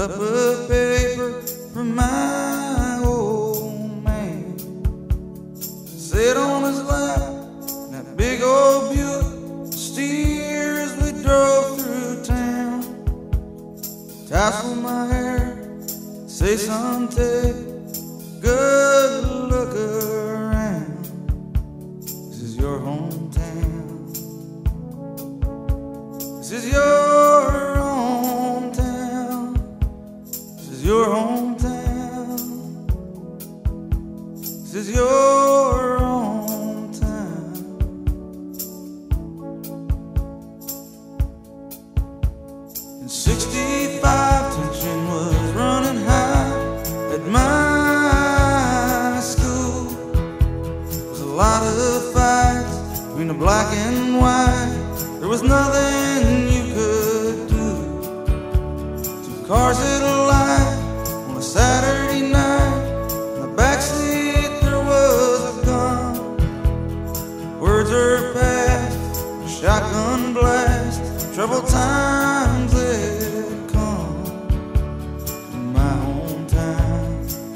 up a paper for my old man. Sit on his lap in that big old Buick, steer as we drove through town. Tassel my hair, say, son, take a good look around. This is your hometown. This is your hometown. This is your hometown. This is your hometown. In '65, tension was running high at my school. There was a lot of fights between the black and white. There was nothing you could do. Two cars at a light on a Saturday night. In the backseat there was a gun. Words are passed, a shotgun blast. Troubled times had come to my hometown.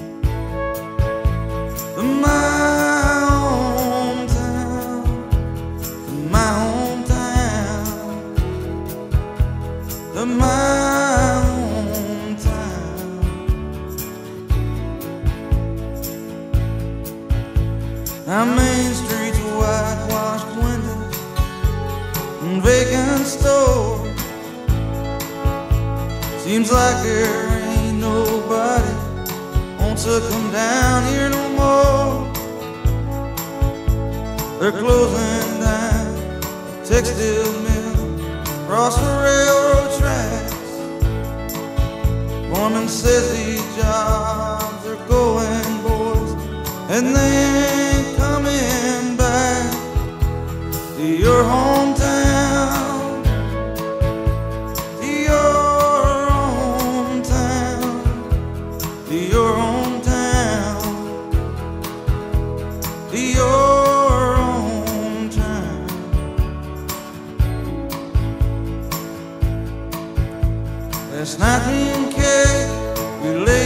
To my hometown. To my hometown. To my hometown. Our main streets, whitewashed windows and vacant stores. Seems like there ain't nobody wants to come down here no more. They're closing down the textile mill across the railroad tracks. Foreman says these jobs are going, boys, and they ain't coming back to your hometown. To your hometown. To your hometown. To your hometown. Last night me and Kay, we lay